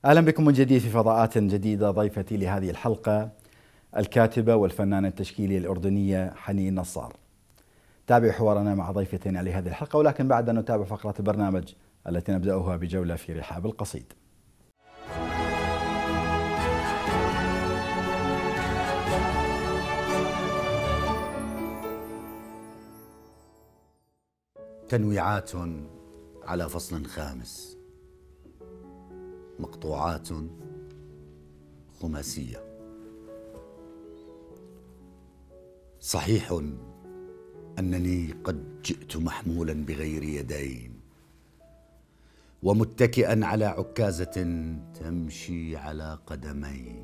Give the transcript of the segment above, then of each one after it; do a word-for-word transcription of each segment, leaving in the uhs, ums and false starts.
أهلا بكم من جديد في فضاءات جديدة. ضيفتي لهذه الحلقة الكاتبة والفنانة التشكيلية الأردنية حنين نصار. تابعوا حوارنا مع ضيفتنا لهذه الحلقة، ولكن بعد أن نتابع فقرة البرنامج التي نبدأها بجولة في رحاب القصيد. تنويعات على فصل خامس، مقطوعات خماسية. صحيح أنني قد جئت محمولا بغير يدين ومتكئا على عكازة تمشي على قدمين،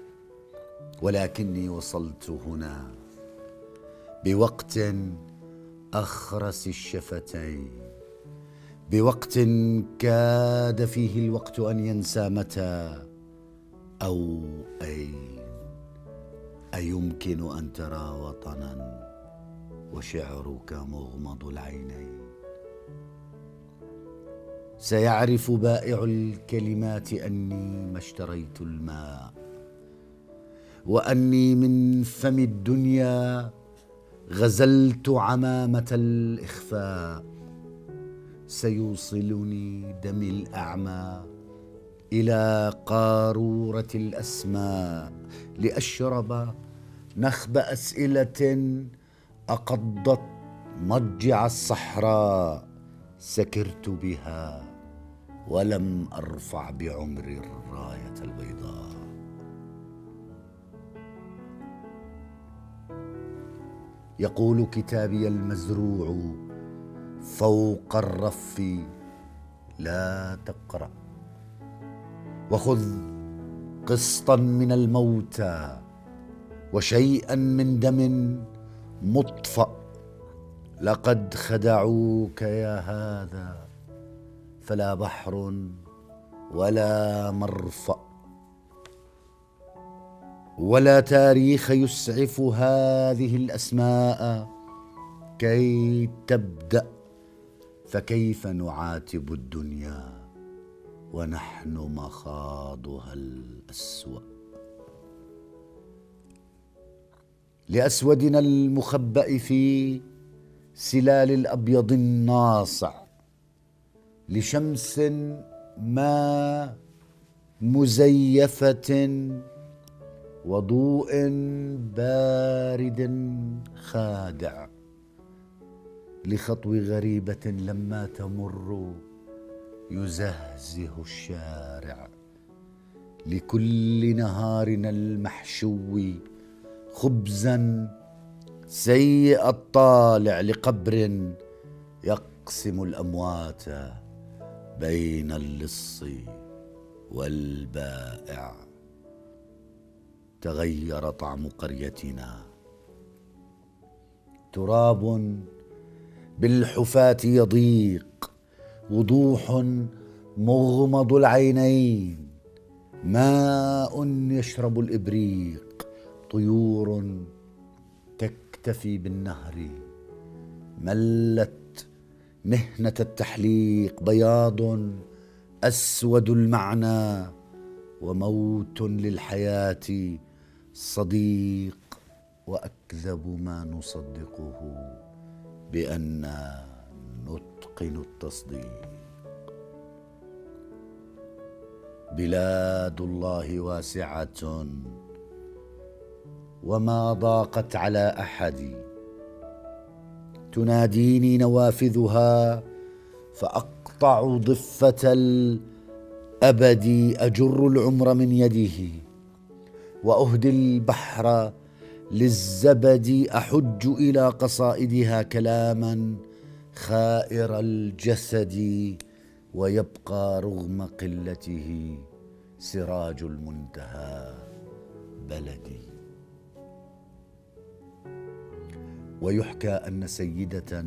ولكني وصلت هنا بوقت أخرس الشفتين، بوقت كاد فيه الوقت أن ينسى متى أو أين. أيمكن أن ترى وطنا وشعرك مغمض العينين؟ سيعرف بائع الكلمات أني ما اشتريت الماء، وأني من فم الدنيا غزلت عمامة الإخفاء. سيوصلني دمي الأعمى إلى قارورة الأسماء لأشرب نخب أسئلة أقضت مضجع الصحراء. سكرت بها ولم أرفع بعمري الراية البيضاء. يقول كتابي المزروع فوق الرف لا تقرأ، وخذ قسطا من الموتى وشيئا من دم مطفأ. لقد خدعوك يا هذا، فلا بحر ولا مرفأ ولا تاريخ يسعف هذه الأسماء كي تبدأ. فكيف نعاتب الدنيا ونحن مخاضها الأسوأ؟ لأسودنا المخبأ في سلال الأبيض الناصع، لشمس ما مزيفة وضوء بارد خادع، لخطو غريبة لما تمر يزهزه الشارع، لكل نهارنا المحشو خبزا سيء الطالع، لقبر يقسم الأموات بين اللص والبائع. تغير طعم قريتنا، تراب بالحفاة يضيق، وضوح مغمض العينين، ماء يشرب الإبريق، طيور تكتفي بالنهر، ملت مهنة التحليق، بياض أسود المعنى، وموت للحياة صديق، وأكذب ما نصدقه بأن نتقن التصديق. بلاد الله واسعة وما ضاقت على أحد، تناديني نوافذها فأقطع ضفة الأبد، أجر العمر من يده وأهدي البحر للزبد، أحج إلى قصائدها كلاما خائر الجسد، ويبقى رغم قلته سراج المنتهى بلدي. ويحكى أن سيدة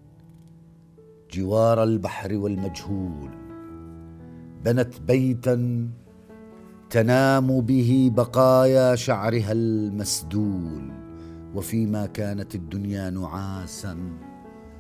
جوار البحر والمجهول بنت بيتا تنام به بقايا شعرها المسدول، وفيما كانت الدنيا نعاسا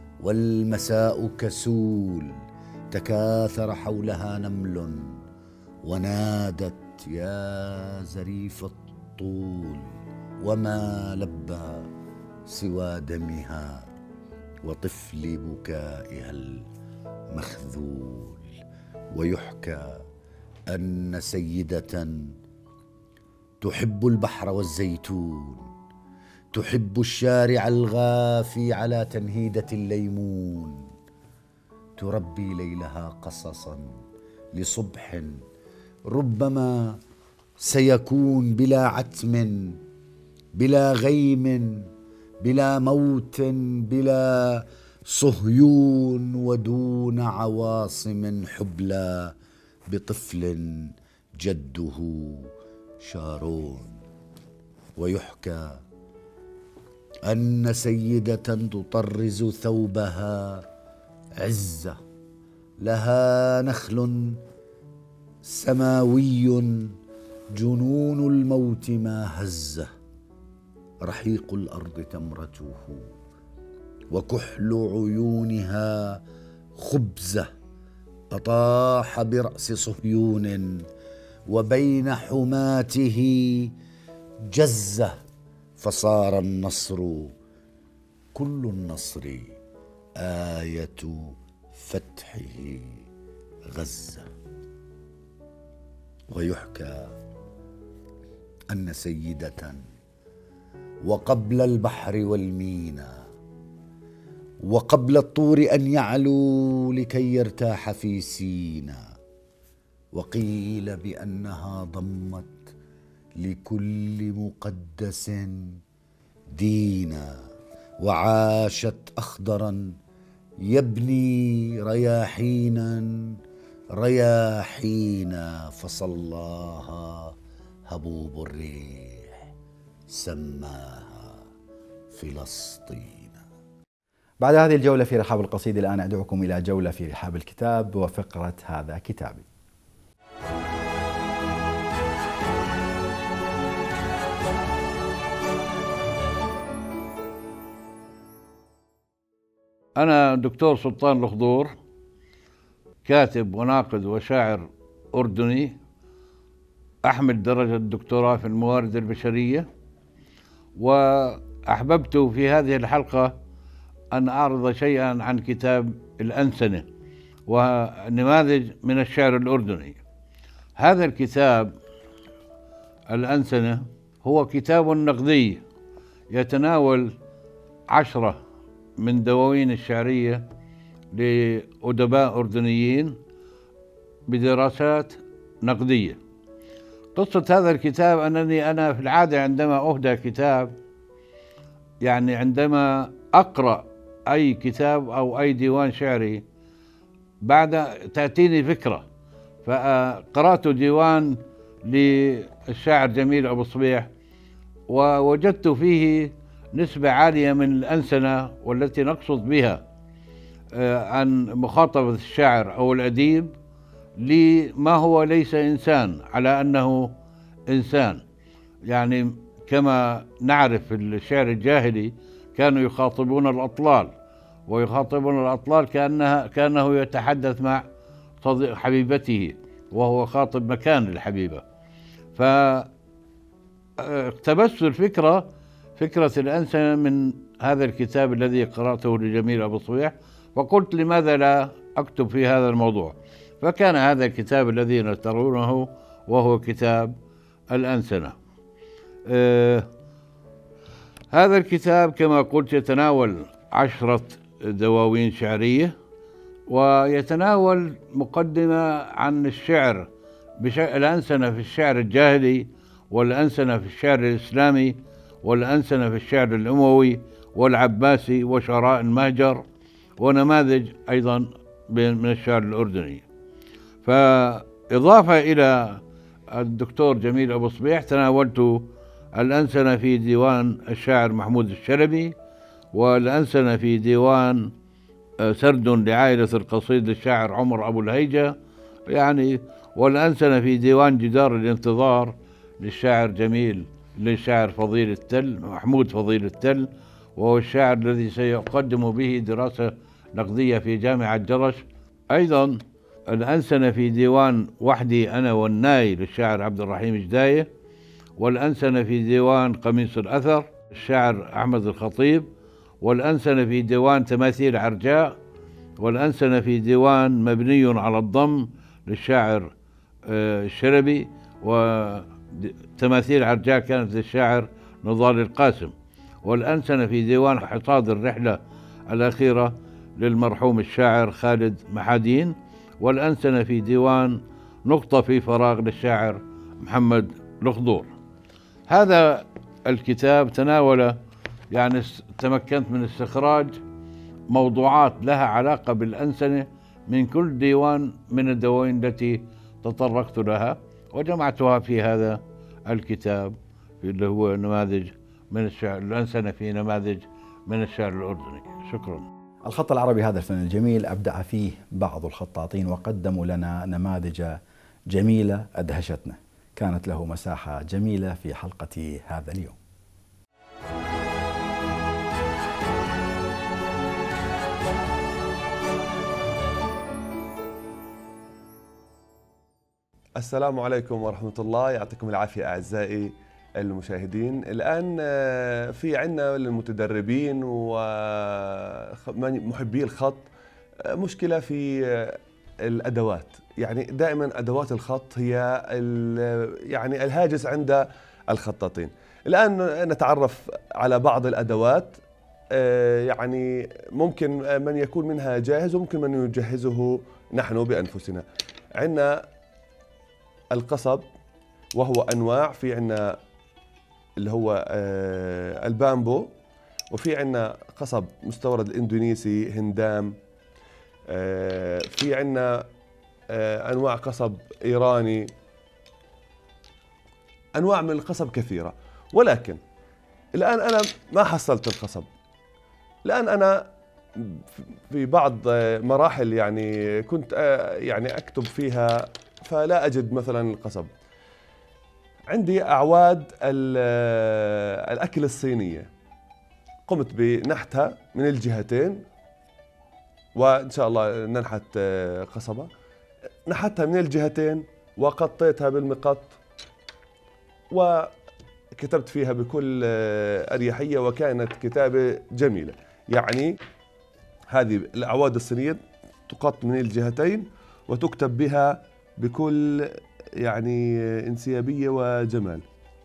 والمساء كسول، تكاثر حولها نمل ونادت يا زريف الطول، وما لبى سوى دمها وطفل بكائها المخذول. ويحكى أن سيدة تحب البحر والزيتون، تحب الشارع الغافي على تنهيدة الليمون، تربي ليلها قصصا لصبح ربما سيكون بلا عتم، بلا غيم، بلا موت، بلا صهيون، ودون عواصم حبلى بطفل جده شارون. ويحكى أن سيدة تطرز ثوبها عزة، لها نخل سماوي جنون الموت ما هزه، رحيق الأرض تمرته، وكحل عيونها خبزة، أطاح برأس صهيون، وبين حماته جزة، فصار النصر كل النصر آية فتحه غزة. ويحكى أن سيدة وقبل البحر والمينا وقبل الطور أن يعلو لكي يرتاح في سينا، وقيل بأنها ضمت لكل مقدس دينا، وعاشت أخضرا يبني رياحينا رياحينا، فصلاها هبوب الريح سماها فلسطين. بعد هذه الجولة في رحاب القصيدة الآن أدعوكم إلى جولة في رحاب الكتاب وفقرة هذا كتابي. أنا دكتور سلطان الخضور، كاتب وناقد وشاعر أردني، أحمل درجة الدكتوراه في الموارد البشرية، وأحببت في هذه الحلقة أن أعرض شيئا عن كتاب الأنسنة ونماذج من الشعر الأردني. هذا الكتاب الأنسنة هو كتاب نقدي يتناول عشرة من دواوين الشعرية لأدباء أردنيين بدراسات نقدية. قصة هذا الكتاب أنني أنا في العادة عندما أهدى كتاب، يعني عندما أقرأ أي كتاب أو أي ديوان شعري، بعد تأتيني فكرة، فقرأت ديوان للشاعر جميل أبو صبيح ووجدت فيه نسبة عالية من الأنسنة، والتي نقصد بها عن مخاطبة الشاعر أو الأديب لما هو ليس إنسان على أنه إنسان. يعني كما نعرف في الشعر الجاهلي كانوا يخاطبون الأطلال، ويخاطبون الأطلال كأنها كأنه يتحدث مع حبيبته وهو خاطب مكان الحبيبة. فاقتبست الفكرة فكرة الأنسنة من هذا الكتاب الذي قرأته لجميل أبو صبيح، وقلت لماذا لا أكتب في هذا الموضوع، فكان هذا الكتاب الذي ترونه وهو كتاب الأنسنة. آه هذا الكتاب كما قلت يتناول عشرة دواوين شعرية، ويتناول مقدمة عن الشعر، الأنسنة في الشعر الجاهلي، والأنسنة في الشعر الإسلامي، والأنسنة في الشعر الأموي والعباسي وشعراء المهجر، ونماذج أيضا من الشعر الأردني. فإضافة إلى الدكتور جميل أبو صبيح تناولت الأنسنة في ديوان الشاعر محمود الشلبي، والأنسنة في ديوان سرد لعائلة القصيد للشاعر عمر أبو الهيجة، يعني والأنسنة في ديوان جدار الانتظار للشاعر جميل للشاعر فضيل التل محمود فضيل التل، وهو الشاعر الذي سيقدم به دراسة نقدية في جامعة جرش. أيضا الأنسنة في ديوان وحدي أنا والناي للشاعر عبد الرحيم جداية، والأنسنة في ديوان قميص الأثر الشاعر أحمد الخطيب، والأنسنة في ديوان تماثيل عرجاء، والأنسنة في ديوان مبني على الضم للشاعر الشربي، وتماثيل عرجاء كانت للشاعر نضال القاسم، والأنسنة في ديوان حصاد الرحلة الأخيرة للمرحوم الشاعر خالد محادين، والأنسنة في ديوان نقطة في فراغ للشاعر محمد الخضور. هذا الكتاب تناول يعني تمكنت من استخراج موضوعات لها علاقة بالأنسنة من كل ديوان من الدواوين التي تطرقت لها، وجمعتها في هذا الكتاب اللي هو نماذج من الشعر الأنسنة في نماذج من الشعر الأردني. شكرا. الخط العربي هذا الفن الجميل أبدع فيه بعض الخطاطين وقدموا لنا نماذج جميلة أدهشتنا، كانت له مساحة جميلة في حلقة هذا اليوم. السلام عليكم ورحمة الله، يعطيكم العافية أعزائي المشاهدين. الآن في عنا للمتدربين ومحبي الخط مشكلة في الأدوات، يعني دائما أدوات الخط هي يعني الهاجس عند الخطاطين. الآن نتعرف على بعض الأدوات، يعني ممكن من يكون منها جاهز وممكن من يجهزه نحن بأنفسنا. عندنا القصب وهو أنواع، في عنا اللي هو البامبو، وفي عنا قصب مستورد الإندونيسي هندام، في عنا أنواع قصب إيراني، أنواع من القصب كثيرة. ولكن الآن أنا ما حصلت القصب. الآن أنا في بعض مراحل يعني كنت يعني أكتب فيها فلا أجد مثلا القصب. عندي أعواد الأكل الصينية، قمت بنحتها من الجهتين، وإن شاء الله ننحت قصبة. نحتها من الجهتين وقطيتها بالمقط وكتبت فيها بكل أريحية، وكانت كتابة جميلة. يعني هذه الأعواد الصينية تقط من الجهتين وتكتب بها بكل يعني انسيابية وجمال.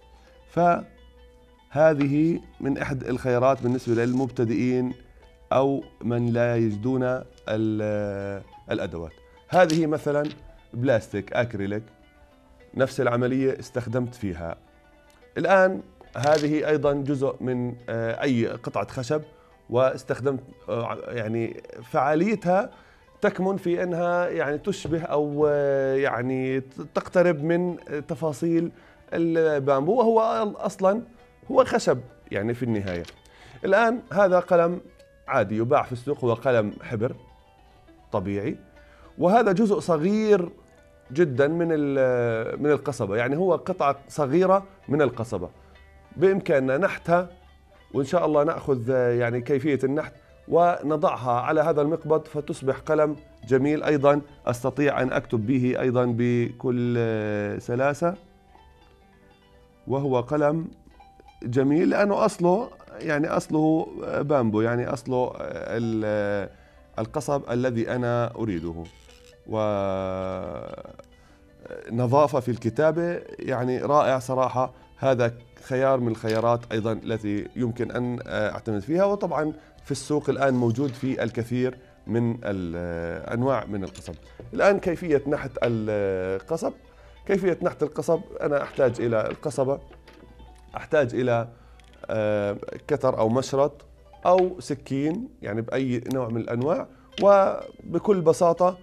فهذه من أحد الخيارات بالنسبة للمبتدئين أو من لا يجدون الأدوات. هذه مثلا بلاستيك أكريليك، نفس العملية استخدمت فيها. الآن هذه أيضا جزء من أي قطعة خشب، واستخدمت يعني فعاليتها تكمن في أنها يعني تشبه أو يعني تقترب من تفاصيل البامبو، وهو أصلا هو خشب يعني في النهاية. الآن هذا قلم عادي يباع في السوق، هو قلم حبر طبيعي، وهذا جزء صغير جدا من من القصبة، يعني هو قطعة صغيرة من القصبة بإمكاننا نحتها، وإن شاء الله نأخذ يعني كيفية النحت ونضعها على هذا المقبض فتصبح قلم جميل أيضا أستطيع أن أكتب به أيضا بكل سلاسة. وهو قلم جميل لأنه أصله يعني أصله بامبو، يعني أصله القصب الذي أنا أريده. ونظافة في الكتابة يعني رائع صراحة. هذا خيار من الخيارات أيضا التي يمكن أن أعتمد فيها، وطبعا في السوق الآن موجود في الكثير من الأنواع من القصب. الآن كيفية نحت القصب. كيفية نحت القصب، أنا أحتاج إلى القصبة، أحتاج إلى كتر أو مشرط أو سكين يعني بأي نوع من الأنواع، وبكل بساطة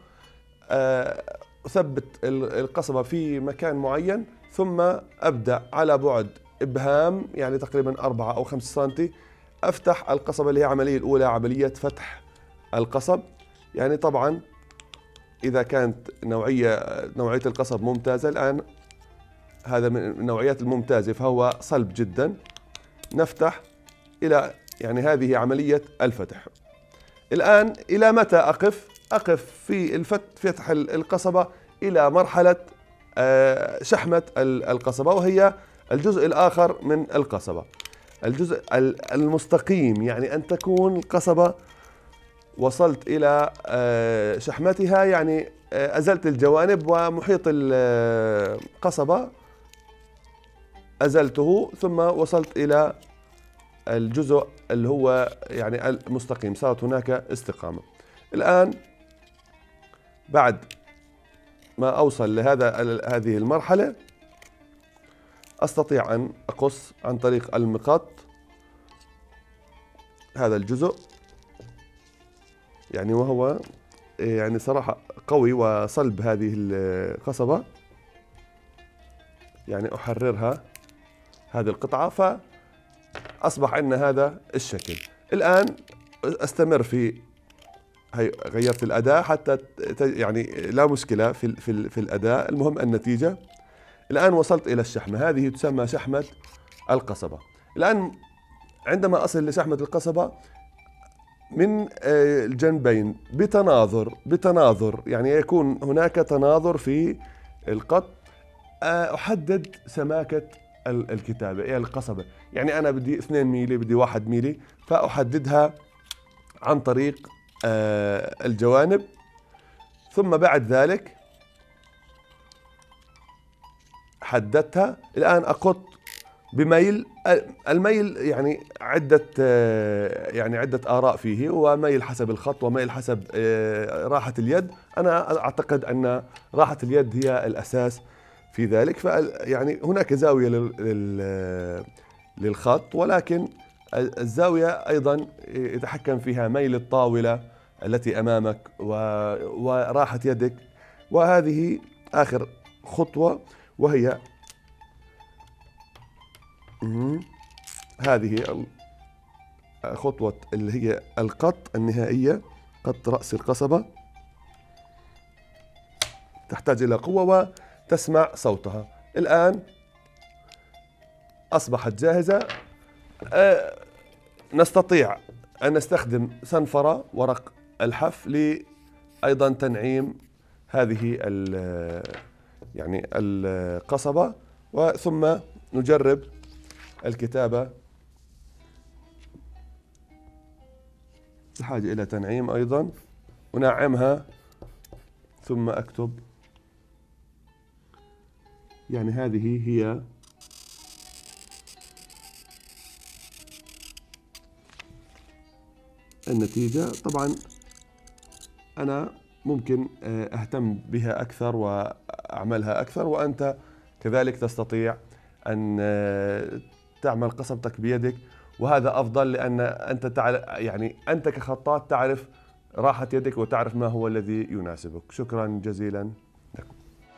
أثبت القصبة في مكان معين، ثم أبدأ على بعد إبهام يعني تقريبا أربعة أو خمسة سنتي أفتح القصبة، اللي هي العملية الأولى عملية فتح القصب. يعني طبعا إذا كانت نوعية نوعية القصب ممتازة، الآن هذا من النوعيات الممتازة فهو صلب جدا، نفتح إلى يعني هذه عملية الفتح. الآن إلى متى أقف؟ أقف في الفت فتح القصبة إلى مرحلة شحمة القصبة، وهي الجزء الآخر من القصبة، الجزء المستقيم، يعني أن تكون القصبة وصلت إلى شحمتها، يعني أزلت الجوانب ومحيط القصبة أزلته، ثم وصلت إلى الجزء اللي هو يعني المستقيم، صارت هناك استقامة. الآن بعد ما أوصل لهذا هذه المرحلة أستطيع أن أقص عن طريق المقط هذا الجزء، يعني وهو يعني صراحة قوي وصلب هذه القصبة، يعني أحررها هذه القطعة فأصبح عندنا هذا الشكل. الآن أستمر في هي غيرت الأداة حتى يعني لا مشكلة في في في الأداء، المهم النتيجة. الآن وصلت إلى الشحمة، هذه تسمى شحمة القصبة. الآن عندما أصل لشحمة القصبة من الجنبين بتناظر بتناظر يعني يكون هناك تناظر في القط، أحدد سماكة الكتابة يعني القصبة، يعني أنا بدي اثنين ميلي، بدي واحد ميلي، فأحددها عن طريق الجوانب. ثم بعد ذلك حددتها. الآن أقط بميل، الميل يعني عدة يعني عدة آراء فيه، وميل حسب الخط وميل حسب راحة اليد. أنا أعتقد أن راحة اليد هي الأساس في ذلك، فيعني هناك زاوية للخط، ولكن الزاوية أيضا يتحكم فيها ميل الطاولة التي أمامك وراحة يدك. وهذه آخر خطوة، وهي هذه خطوة اللي هي القط النهائية، قط رأس القصبة. تحتاج إلى قوة وتسمع صوتها. الآن أصبحت جاهزة. أه نستطيع أن نستخدم صنفرة ورق الحف لأيضا تنعيم هذه يعني القصبة، وثم نجرب الكتابة. بحاجة إلى تنعيم أيضا، أنعمها ثم أكتب. يعني هذه هي النتيجة. طبعا أنا ممكن أهتم بها أكثر وأعملها أكثر، وأنت كذلك تستطيع أن تعمل قصبتك بيدك، وهذا أفضل لأن أنت تعرف، يعني أنت كخطاط تعرف راحة يدك وتعرف ما هو الذي يناسبك. شكرا جزيلا لكم.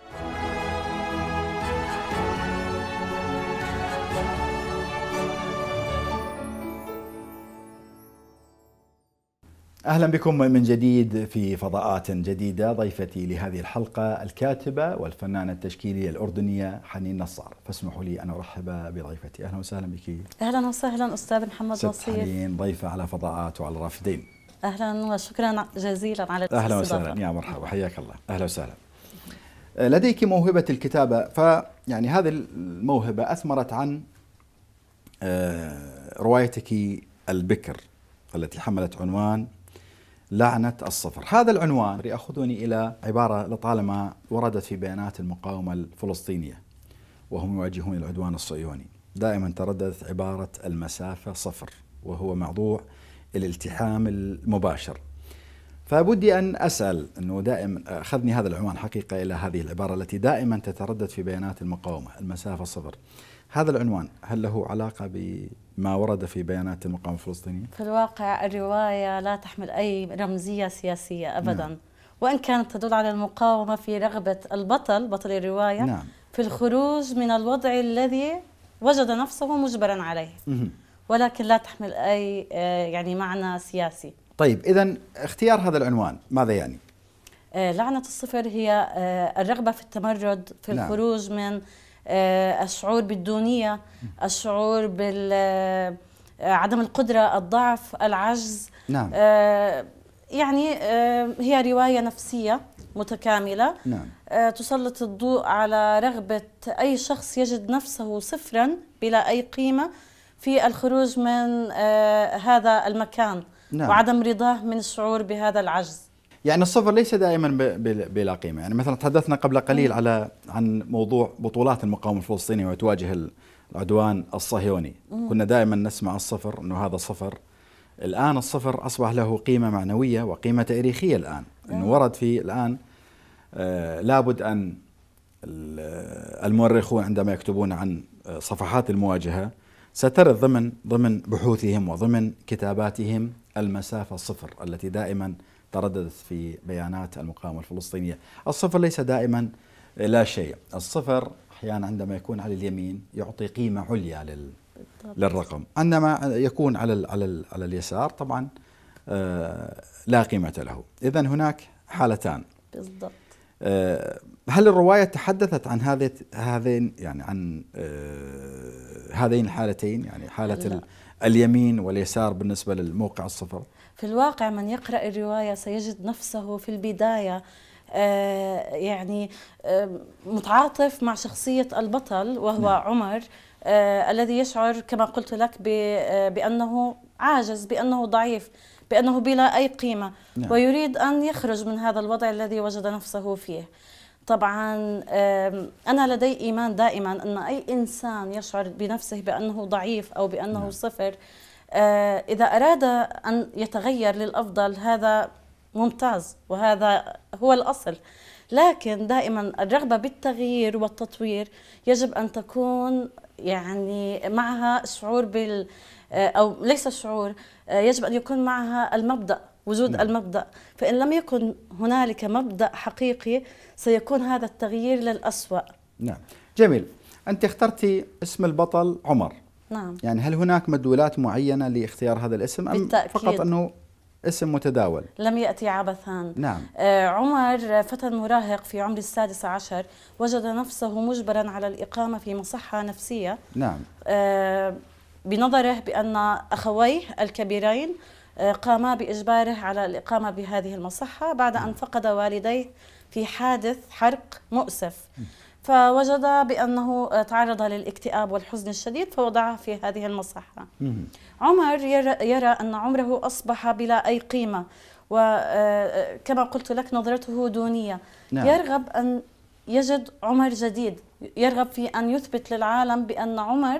أهلا بكم من جديد في فضاءات جديدة. ضيفتي لهذه الحلقة الكاتبة والفنانة التشكيلية الأردنية حنين نصار، فاسمحوا لي أن أرحب بضيفتي. أهلا وسهلا بك. أهلا وسهلا أستاذ محمد ست نصير. حنين ضيفة على فضاءات وعلى الرافدين. أهلا وشكرا جزيلا على الاستضافة. أهلا وسهلا، يا مرحبا، حياك الله. أهلا وسهلا. لديك موهبة الكتابة، فيعني هذه الموهبة أثمرت عن روايتك البكر التي حملت عنوان لعنة الصفر. هذا العنوان يأخذني إلى عبارة لطالما وردت في بيانات المقاومة الفلسطينية وهم يواجهون العدوان الصهيوني. دائما ترددت عبارة المسافة صفر، وهو موضوع الالتحام المباشر. فبدي أن أسأل أنه دائما أخذني هذا العنوان حقيقة إلى هذه العبارة التي دائما تتردد في بيانات المقاومة، المسافة صفر. هذا العنوان هل له علاقة بما ورد في بيانات المقاومة الفلسطينية؟ في الواقع الرواية لا تحمل أي رمزية سياسية أبدا. نعم. وإن كانت تدل على المقاومة في رغبة البطل بطل الرواية نعم. في الخروج من الوضع الذي وجد نفسه مجبرا عليه، مه. ولكن لا تحمل أي يعني معنى سياسي. طيب إذن اختيار هذا العنوان ماذا يعني؟ لعنة الصفر هي الرغبة في التمرد، في نعم. الخروج من الشعور بالدونية، الشعور بعدم القدرة، الضعف، العجز. نعم. يعني هي رواية نفسية متكاملة. نعم. تسلط الضوء على رغبة أي شخص يجد نفسه صفرا بلا أي قيمة في الخروج من هذا المكان. نعم. وعدم رضاه من الشعور بهذا العجز. يعني الصفر ليس دائما بلا قيمة. يعني مثلا تحدثنا قبل قليل م. على عن موضوع بطولات المقاومة الفلسطينية وتواجه العدوان الصهيوني. م. كنا دائما نسمع الصفر أنه هذا صفر. الآن الصفر أصبح له قيمة معنوية وقيمة تاريخية الآن. أنه ورد في الآن آه لابد أن المؤرخون عندما يكتبون عن صفحات المواجهة سترد ضمن ضمن بحوثهم وضمن كتاباتهم المسافة الصفر التي دائما ترددت في بيانات المقاومة الفلسطينية. الصفر ليس دائما لا شيء. الصفر أحيانا عندما يكون على اليمين يعطي قيمة عليا لل للرقم، عندما يكون على ال على ال على اليسار طبعا آه لا قيمة له. إذا هناك حالتان. بالضبط. آه هل الرواية تحدثت عن هذه هذين يعني عن آه هذين الحالتين، يعني حالة اليمين واليسار بالنسبة للموقع الصفر؟ في الواقع من يقرأ الرواية سيجد نفسه في البداية آه يعني آه متعاطف مع شخصية البطل وهو نعم. عمر آه الذي يشعر كما قلت لك بأنه عاجز، بأنه ضعيف، بأنه بلا أي قيمة. نعم. ويريد أن يخرج من هذا الوضع الذي وجد نفسه فيه. طبعا أنا لدي إيمان دائما أن أي إنسان يشعر بنفسه بأنه ضعيف أو بأنه نعم. صفر إذا أراد أن يتغير للأفضل هذا ممتاز وهذا هو الأصل، لكن دائما الرغبة بالتغيير والتطوير يجب أن تكون يعني معها شعور بال أو ليس شعور، يجب أن يكون معها المبدأ، وجود نعم. المبدأ. فإن لم يكن هنالك مبدأ حقيقي سيكون هذا التغيير للأسوأ. نعم. جميل. أنت اخترتي اسم البطل عمر. نعم. يعني هل هناك مدلولات معينة لاختيار هذا الاسم أم بالتأكيد. فقط أنه اسم متداول؟ لم يأتي عبثا. نعم. آه عمر فتى مراهق في عمر السادس عشر وجد نفسه مجبرا على الإقامة في مصحة نفسية. نعم. آه بنظره بأن أخويه الكبيرين آه قاما بإجباره على الإقامة بهذه المصحة بعد أن فقد والديه في حادث حرق مؤسف. فوجد بأنه تعرض للاكتئاب والحزن الشديد فوضعه في هذه المصحة. عمر يرى, يرى أن عمره أصبح بلا أي قيمة، وكما قلت لك نظرته دونية. نعم. يرغب أن يجد عمر جديد، يرغب في أن يثبت للعالم بأن عمر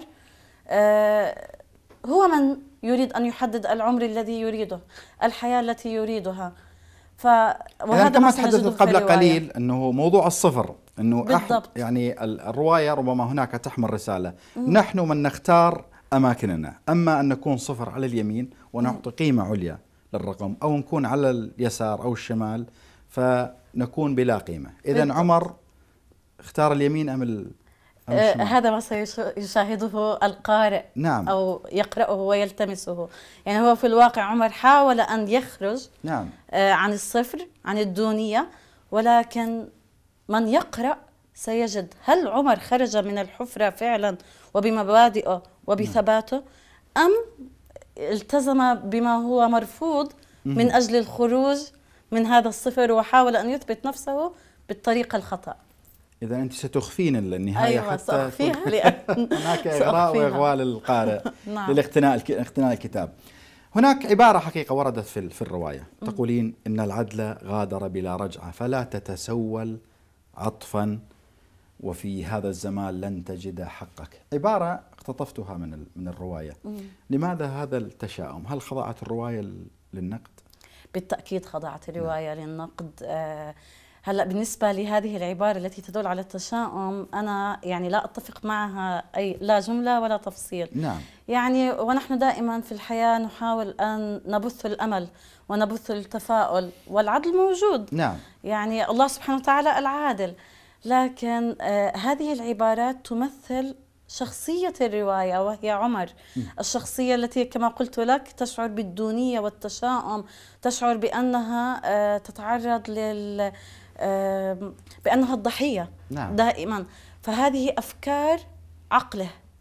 هو من يريد أن يحدد العمر الذي يريده، الحياة التي يريدها. وهذا كما تحدثت قبل قليل أنه موضوع الصفر، أنه يعني الرواية ربما هناك تحمل رسالة. مم. نحن من نختار أماكننا، أما أن نكون صفر على اليمين ونعطي قيمة عليا للرقم، أو نكون على اليسار أو الشمال فنكون بلا قيمة. إذن عمر اختار اليمين أم ال آه هذا ما سيشاهده القارئ. نعم. أو يقرأه ويلتمسه. يعني هو في الواقع عمر حاول أن يخرج نعم. آه عن الصفر، عن الدونية، ولكن من يقرأ سيجد هل عمر خرج من الحفرة فعلا وبمبادئه وبثباته، أم التزم بما هو مرفوض من أجل الخروج من هذا الصفر وحاول أن يثبت نفسه بالطريقة الخطأ. إذا أنت ستخفين النهاية. أيوة حتى سأخفيها لأن هناك إغراء وإغواء للقارئ. نعم. للاقتناء اقتناء الكتاب. هناك عبارة حقيقة وردت في في الرواية تقولين إن العدل غادر بلا رجعة فلا تتسول عطفا وفي هذا الزمان لن تجد حقك. عبارة اقتطفتها من من الرواية. مم. لماذا هذا التشاؤم؟ هل خضعت الرواية للنقد؟ بالتأكيد خضعت الرواية نعم. للنقد. آه هلا بالنسبة لهذه العبارة التي تدل على التشاؤم أنا يعني لا أتفق معها أي لا جملة ولا تفصيل. نعم. يعني ونحن دائما في الحياة نحاول أن نبث الأمل ونبث التفاؤل والعدل موجود. نعم. يعني الله سبحانه وتعالى العادل، لكن آه هذه العبارات تمثل شخصية الرواية وهي عمر. م. الشخصية التي كما قلت لك تشعر بالدونية والتشاؤم، تشعر بأنها آه تتعرض لل آه بأنها الضحية. نعم. دائما. فهذه أفكار عقله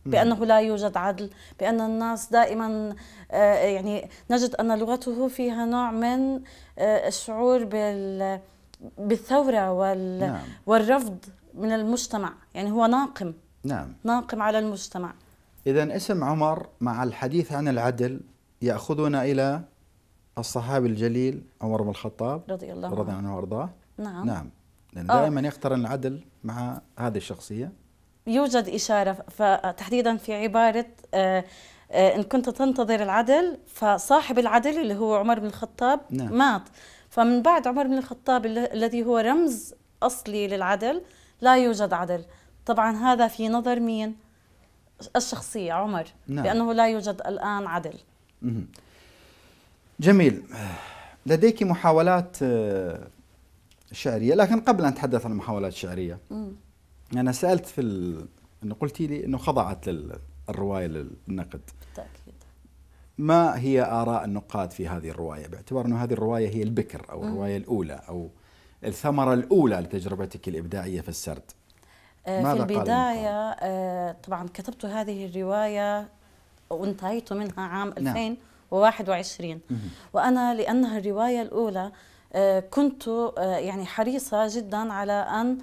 بأنه لا يوجد عدل، بأن الناس دائما يعني نجد أن لغته فيها نوع من الشعور بالثورة والرفض من المجتمع، يعني هو ناقم. نعم. ناقم على المجتمع. إذن اسم عمر مع الحديث عن العدل يأخذنا إلى الصحابي الجليل عمر بن الخطاب رضي الله رضي عنه وارضاه. نعم. نعم. لأن دائما يقترن العدل مع هذه الشخصية. يوجد إشارة فتحديدا في عبارة آه آه إن كنت تنتظر العدل فصاحب العدل اللي هو عمر بن الخطاب نعم. مات. فمن بعد عمر بن الخطاب الذي هو رمز أصلي للعدل لا يوجد عدل. طبعا هذا في نظر مين؟ الشخصية عمر. نعم. بأنه لا يوجد الآن عدل. جميل. لديك محاولات شعرية، لكن قبل أن نتحدث عن المحاولات الشعرية مم. أنا سألت في ال... أنه قلتي لي أنه خضعت للرواية للنقد. بالتأكيد. ما هي آراء النقاد في هذه الرواية، باعتبار أنه هذه الرواية هي البكر أو الرواية الأولى أو الثمرة الأولى لتجربتك الإبداعية في السرد؟ في البداية طبعا كتبت هذه الرواية وانتهيت منها عام ألفين وواحد وعشرين. نعم. وأنا لأنها الرواية الأولى كنت يعني حريصة جدا على أن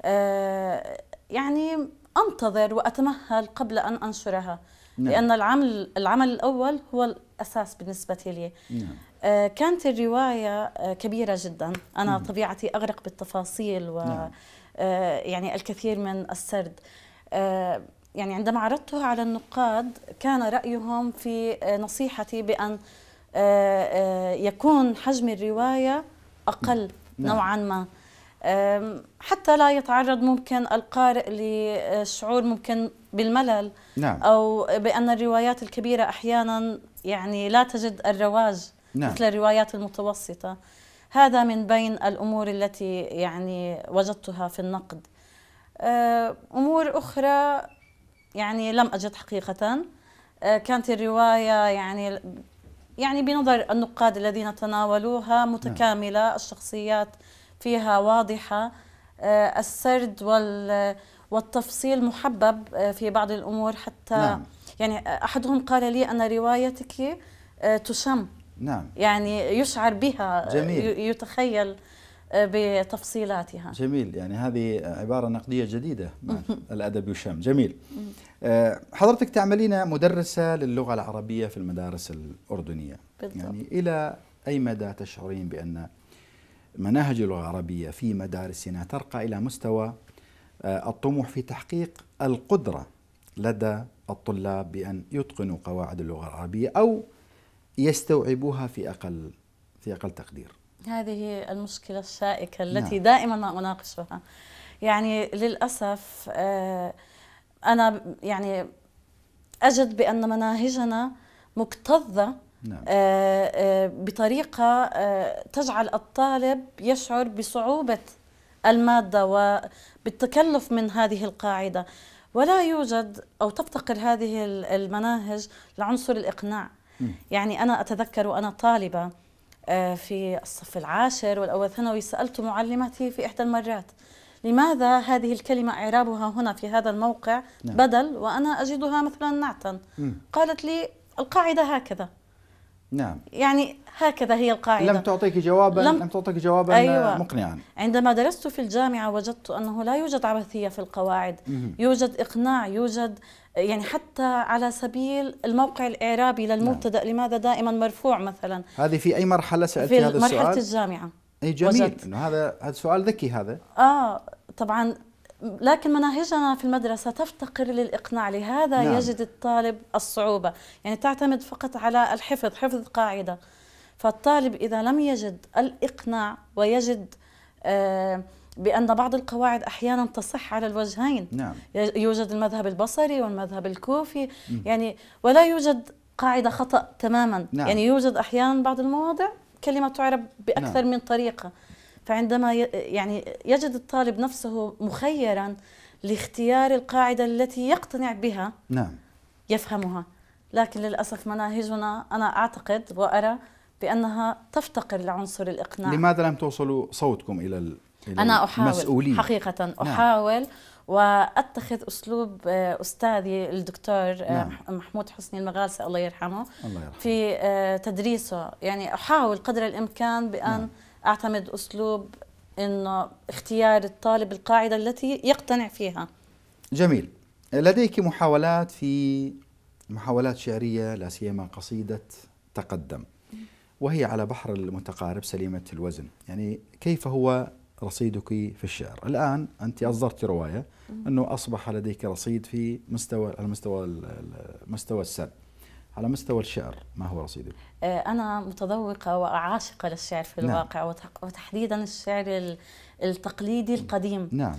يعني أنتظر وأتمهل قبل أن أنشرها. نعم. لأن العمل العمل الأول هو الأساس بالنسبة لي. نعم. كانت الرواية كبيرة جدا، أنا مم. طبيعتي أغرق بالتفاصيل و نعم. يعني الكثير من السرد. يعني عندما عرضتها على النقاد كان رأيهم في نصيحتي بأن يكون حجم الرواية أقل نعم. نوعا ما، حتى لا يتعرض ممكن القارئ لشعور ممكن بالملل. نعم. أو بأن الروايات الكبيرة أحيانا يعني لا تجد الرواج. نعم. مثل الروايات المتوسطة. هذا من بين الأمور التي يعني وجدتها في النقد. أمور أخرى يعني لم أجد حقيقة. كانت الرواية يعني يعني بنظر النقاد الذين تناولوها متكاملة. نعم. الشخصيات فيها واضحة، السرد والتفصيل محبب في بعض الأمور حتى. نعم. يعني أحدهم قال لي أن روايتك تشم. نعم. يعني يشعر بها. جميل. يتخيل بتفصيلاتها. جميل، يعني هذه عبارة نقدية جديدة. الأدب يشم. جميل. حضرتك تعملين مدرسة للغة العربية في المدارس الأردنية. بالضبط. يعني إلى أي مدى تشعرين بأن مناهج اللغة العربية في مدارسنا ترقى إلى مستوى الطموح في تحقيق القدرة لدى الطلاب بأن يتقنوا قواعد اللغة العربية أو يستوعبوها في أقل في أقل تقدير؟ هذه المشكلة الشائكة التي نعم. دائما ما أناقشها. يعني للأسف أنا يعني أجد بأن مناهجنا مكتظة. نعم. بطريقة تجعل الطالب يشعر بصعوبة المادة وبالتكلف من هذه القاعدة، ولا يوجد أو تفتقر هذه المناهج لعنصر الإقناع. م. يعني أنا أتذكر وأنا طالبة في الصف العاشر والأول ثانوي سألت معلمتي في إحدى المرات لماذا هذه الكلمة إعرابها هنا في هذا الموقع نعم. بدل وأنا أجدها مثلا نعتا. م. قالت لي القاعدة هكذا. نعم. يعني هكذا هي القاعدة. لم تعطيك جوابا لم, لم تعطيك جوابا أيوة. مقنعا. عندما درست في الجامعة وجدت أنه لا يوجد عبثية في القواعد. مم. يوجد إقناع، يوجد يعني حتى على سبيل الموقع الإعرابي للمبتدأ. نعم. لماذا دائما مرفوع مثلا؟ هذه في أي مرحلة سألتي هذا السؤال؟ في مرحلة الجامعة. أي جميل، إنه هذا هذا سؤال ذكي هذا. آه طبعا، لكن مناهجنا في المدرسة تفتقر للإقناع، لهذا نعم. يجد الطالب الصعوبة، يعني تعتمد فقط على الحفظ، حفظ قاعدة. فالطالب إذا لم يجد الإقناع ويجد آه بأن بعض القواعد أحيانا تصح على الوجهين. نعم. يوجد المذهب البصري والمذهب الكوفي. م. يعني ولا يوجد قاعدة خطأ تماما. نعم. يعني يوجد أحيانا بعض المواضع كلمة تعرب بأكثر نعم. من طريقة. فعندما يعني يجد الطالب نفسه مخيرا لاختيار القاعدة التي يقتنع بها. نعم. يفهمها. لكن للأسف مناهجنا أنا أعتقد وأرى بأنها تفتقر لعنصر الإقناع. لماذا لم توصلوا صوتكم إلى أنا أحاول المسؤولين؟ حقيقة أحاول. نعم. وأتخذ أسلوب أستاذي الدكتور نعم. محمود حسني المغالسي الله يرحمه, الله يرحمه في تدريسه. يعني أحاول قدر الإمكان بأن نعم. أعتمد أسلوب إنه اختيار الطالب القاعدة التي يقتنع فيها. جميل. لديك محاولات في محاولات شعرية لا سيما قصيدة تقدم، وهي على بحر المتقارب سليمة الوزن، يعني كيف هو رصيدك في الشعر؟ الآن أنت أصدرت رواية أنه أصبح لديك رصيد في مستوى على مستوى مستوى السرد، على مستوى الشعر ما هو رصيدك؟ أنا متذوقة وعاشقة للشعر في نعم. الواقع، وتحديدا الشعر التقليدي القديم. نعم.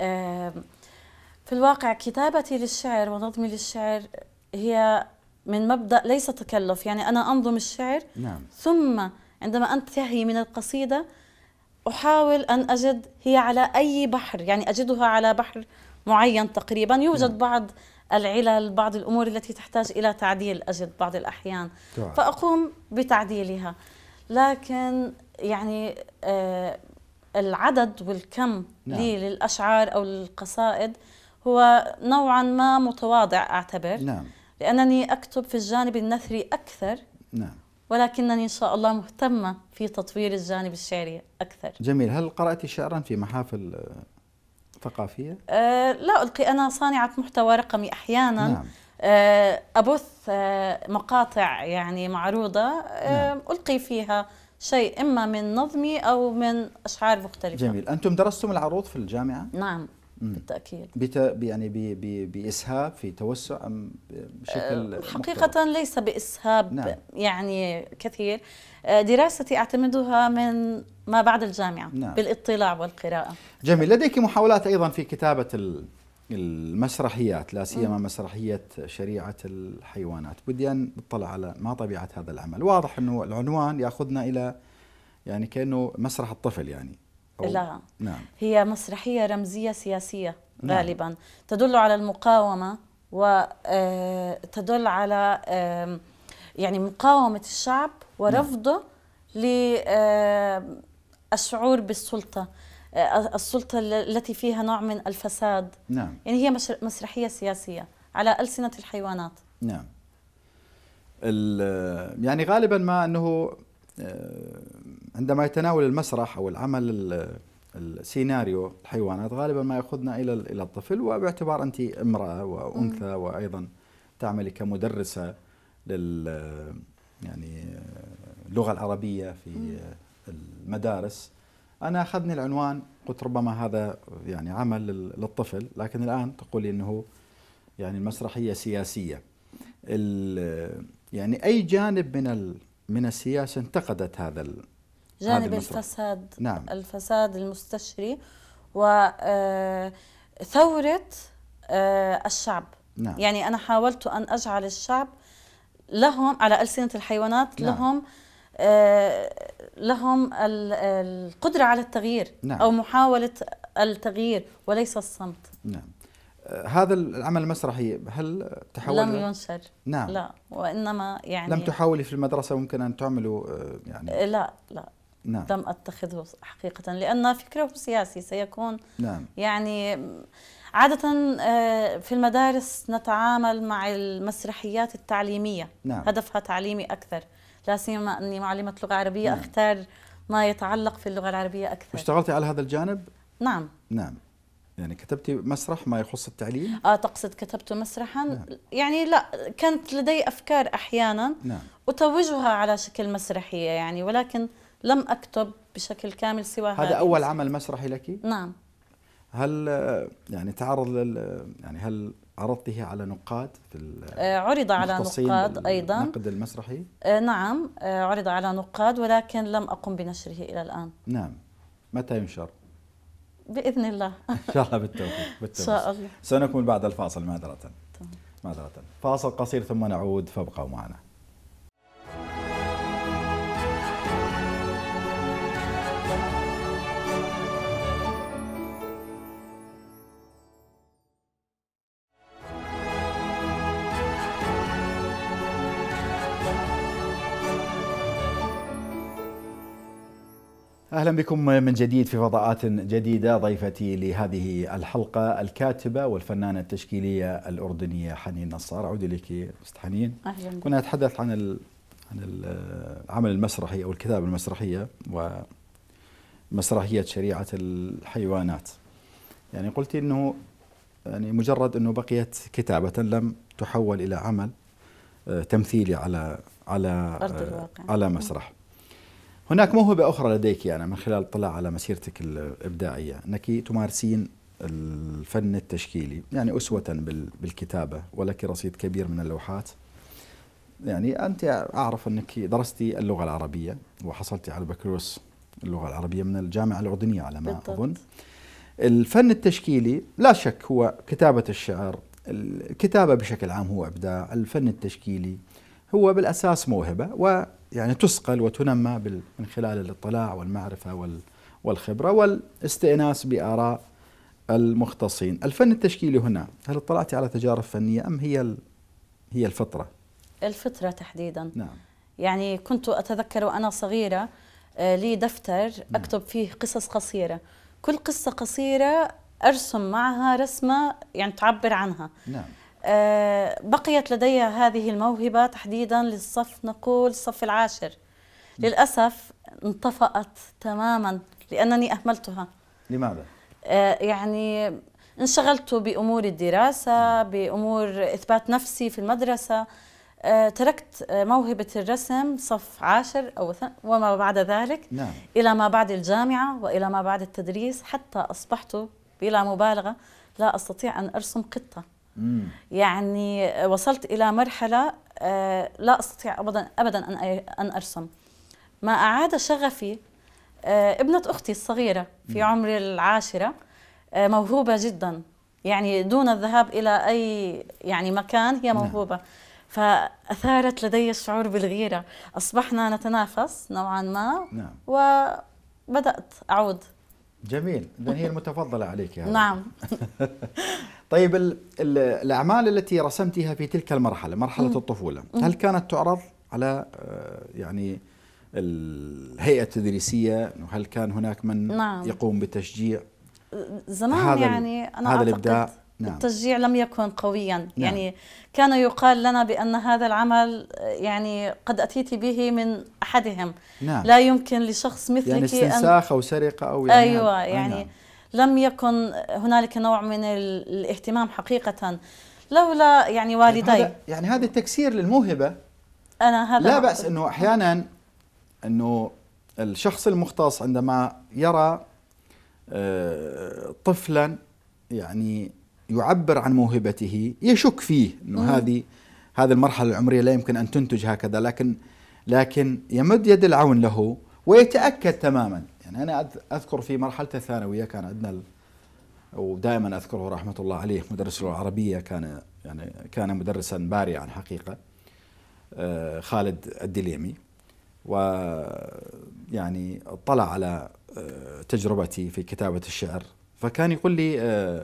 في الواقع كتابتي للشعر ونظمي للشعر هي من مبدأ ليس تكلف، يعني أنا أنظم الشعر نعم. ثم عندما أنتهي من القصيدة أحاول أن أجد هي على أي بحر، يعني أجدها على بحر معين تقريبا. يوجد نعم. بعض العلل، بعض الأمور التي تحتاج إلى تعديل أجد بعض الأحيان طبعا. فأقوم بتعديلها، لكن يعني آه العدد والكم نعم. لي للأشعار أو القصائد هو نوعا ما متواضع أعتبر نعم. لأنني أكتب في الجانب النثري أكثر نعم. ولكنني إن شاء الله مهتمة في تطوير الجانب الشعري أكثر. جميل. هل قرأت شعرا في محافل ثقافية؟ أه لا ألقي، أنا صانعة محتوى رقمي أحيانا نعم. أه أبث أه مقاطع يعني معروضة أه نعم. ألقي فيها شيء إما من نظمي أو من أشعار مختلفة. جميل. أنتم درستم العروض في الجامعة؟ نعم بالتأكيد. بت... يعني ب... ب... بإسهاب في توسع أم بشكل أه حقيقة مختلف؟ ليس بإسهاب نعم. يعني كثير. دراستي أعتمدها من ما بعد الجامعة نعم. بالاطلاع والقراءة. جميل. لديك محاولات أيضا في كتابة المسرحيات، لا سيما مسرحية شريعة الحيوانات. بدي أن أطلع على ما طبيعة هذا العمل. واضح أنه العنوان يأخذنا إلى يعني كأنه مسرح الطفل يعني. لا نعم. هي مسرحية رمزية سياسية غالبا نعم. تدل على المقاومة وتدل على يعني مقاومة الشعب ورفضه نعم. للشعور بالسلطة، السلطة التي فيها نوع من الفساد نعم. يعني هي مسرحية سياسية على ألسنة الحيوانات. نعم. يعني غالبا ما أنه عندما يتناول المسرح أو العمل السيناريو الحيوانات غالبا ما يأخذنا إلى إلى الطفل، وباعتبار أنت امرأة وأنثى م. وأيضا تعملي كمدرسة لل يعني اللغة العربية في م. المدارس، أنا أخذني العنوان قلت ربما هذا يعني عمل للطفل، لكن الآن تقولي أنه يعني المسرحية سياسية. يعني أي جانب من من السياسة انتقدت هذا جانب الفساد نعم. الفساد المستشري وثورة الشعب نعم. يعني أنا حاولت أن أجعل الشعب لهم على ألسنة الحيوانات نعم. لهم لهم القدرة على التغيير نعم. أو محاولة التغيير وليس الصمت. نعم. هذا العمل المسرحي هل تحول؟ لم ينشر نعم. لا، وإنما يعني لم تحاولي في المدرسة ممكن أن تعملوا يعني؟ لا لا نعم. لم أتخذه حقيقة لأن فكره سياسي سيكون نعم. يعني عادة في المدارس نتعامل مع المسرحيات التعليمية نعم. هدفها تعليمي أكثر، لا سيما أني معلمة لغة عربية نعم. أختار ما يتعلق في اللغة العربية أكثر. واشتغلتي على هذا الجانب؟ نعم. نعم. يعني كتبتي مسرح ما يخص التعليم؟ اه تقصد كتبت مسرحا نعم. يعني لا، كانت لدي أفكار أحيانا نعم. أتوجها على شكل مسرحية يعني، ولكن لم أكتب بشكل كامل سوى هذا. هذا أول عمل مسرحي لك؟ نعم. هل يعني تعرض لل يعني هل عرضته على نقاد في آه عرض على نقاد أيضا النقد المسرحي؟ آه نعم آه عرض على نقاد ولكن لم أقم بنشره إلى الآن. نعم. متى ينشر؟ بإذن الله. إن شاء الله بالتوفيق. بالتوفيق. إن شاء الله. سنكمل بعد الفاصل معذرة. معذرة. فاصل قصير ثم نعود، فابقوا معنا. أهلا بكم من جديد في فضاءات جديدة. ضيفتي لهذه الحلقة الكاتبة والفنانة التشكيلية الأردنية حنين نصار. أعود إليك أست حنين. أهلا. كنا نتحدث عن ال... عن العمل المسرحي أو الكتابة المسرحية ومسرحية شريعة الحيوانات. يعني قلت إنه يعني مجرد إنه بقيت كتابة لم تحول إلى عمل تمثيلي على على أرض الواقع. على مسرح. هناك موهبة أخرى لديك أنا من خلال الاطلاع على مسيرتك الإبداعية، أنك تمارسين الفن التشكيلي، يعني أسوة بالكتابة، ولك رصيد كبير من اللوحات. يعني أنت أعرف أنك درستي اللغة العربية وحصلتي على البكالوريوس اللغة العربية من الجامعة الأردنية على ما بالضبط. أظن. الفن التشكيلي لا شك هو كتابة الشعر، الكتابة بشكل عام هو إبداع، الفن التشكيلي هو بالأساس موهبة، ويعني تسقل وتنمى من خلال الاطلاع والمعرفة والخبرة والاستئناس بآراء المختصين. الفن التشكيلي هنا، هل اطلعتي على تجارب فنية أم هي هي الفطرة؟ الفطرة تحديدا. نعم. يعني كنت أتذكر وأنا صغيرة لي دفتر أكتب فيه قصص قصيرة، كل قصة قصيرة أرسم معها رسمة يعني تعبر عنها. نعم. أه بقيت لدي هذه الموهبة تحديدا للصف، نقول الصف العاشر. للأسف انطفأت تماما لأنني أهملتها. لماذا؟ أه يعني انشغلت بأمور الدراسة، بأمور إثبات نفسي في المدرسة. أه تركت موهبة الرسم صف عاشر أو وما بعد ذلك. نعم. إلى ما بعد الجامعة وإلى ما بعد التدريس، حتى أصبحت بلا مبالغة لا أستطيع أن أرسم قطة. مم. يعني وصلت إلى مرحلة لا أستطيع أبدا أبدا أن أرسم. ما أعاد شغفي ابنة أختي الصغيرة في عمر العاشرة، موهوبة جدا، يعني دون الذهاب إلى أي يعني مكان هي موهوبة. نعم. فأثارت لدي الشعور بالغيرة، أصبحنا نتنافس نوعا ما. نعم. وبدأت أعود. جميل، إذن هي المتفضلة عليك هذا. نعم. طيب ال ال الأعمال التي رسمتها في تلك المرحلة، مرحلة م. الطفولة، هل كانت تعرض على يعني الهيئة التدريسية؟ هل كان هناك من نعم. يقوم بتشجيع زمان؟ هذا يعني أنا هذا أعتقد الإبداع. نعم. التشجيع لم يكن قويا. نعم. يعني كان يقال لنا بأن هذا العمل يعني قد أتيت به من أحدهم. نعم. لا يمكن لشخص مثلك يعني استنساخ أو سرقة أو يعني أيوة يعني نعم. لم يكن هنالك نوع من الاهتمام حقيقة، لولا يعني والدي. هذا يعني هذا التكسير للموهبة. أنا هذا لا بأس أنه أحيانا أنه الشخص المختص عندما يرى طفلا يعني يعبر عن موهبته يشك فيه أنه مم. هذه هذه المرحلة العمرية لا يمكن أن تنتج هكذا، لكن لكن يمد يد العون له ويتأكد تماما. يعني أنا أذكر في مرحلة الثانوية كان عندنا ودائما أذكره رحمة الله عليه مدرس اللغة العربية، كان يعني كان مدرسا بارعا حقيقة، خالد الدليمي، ويعني اطلع على تجربتي في كتابة الشعر، فكان يقول لي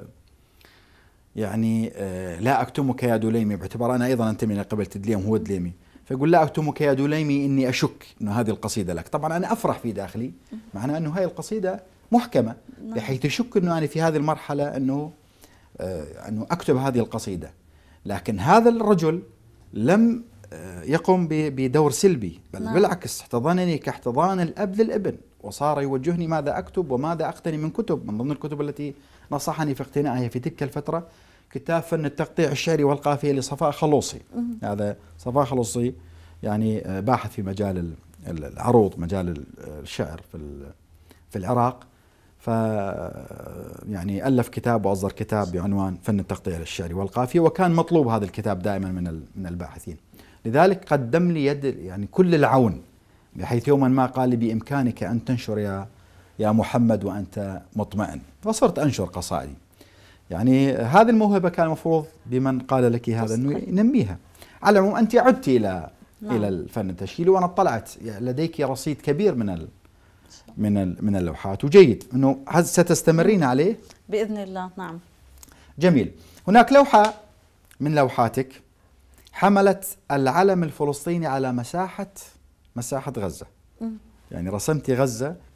يعني لا أكتمك يا دليمي، باعتبار أنا أيضا أنتمي إلى قبيلة الدليم هو دليمي، فيقول لا أكتمك يا دليمي إني أشك أنه هذه القصيدة لك. طبعا أنا أفرح في داخلي معنى أنه هذه القصيدة محكمة، بحيث أشك أنه أنا في هذه المرحلة أنه أنه أكتب هذه القصيدة. لكن هذا الرجل لم يقوم بدور سلبي، بل نعم. بالعكس احتضنني كاحتضان الأب للابن، وصار يوجهني ماذا أكتب وماذا أقتني من كتب. من ضمن الكتب التي نصحني في اقتنائها في تلك الفترة كتاب فن التقطيع الشعري والقافية لصفاء خلوصي. هذا صفاء خلوصي يعني باحث في مجال العروض، مجال الشعر في في العراق، ف يعني ألف كتاب وأصدر كتاب بعنوان فن التقطيع الشعري والقافية، وكان مطلوب هذا الكتاب دائما من من الباحثين. لذلك قدم لي يد يعني كل العون، بحيث يوما ما قال لي بإمكانك أن تنشر يا يا محمد وأنت مطمئن، وصرت أنشر قصائدي. يعني هذه الموهبة كان المفروض بمن قال لك هذا أنه ينميها. على العموم أنت عدت إلى نعم. إلى الفن التشكيلي، وأنا اطلعت لديك رصيد كبير من ال من ال من اللوحات، وجيد أنه ستستمرين عليه بإذن الله. نعم. جميل. هناك لوحة من لوحاتك حملت العلم الفلسطيني على مساحة مساحة غزة. م. يعني رسمتي غزة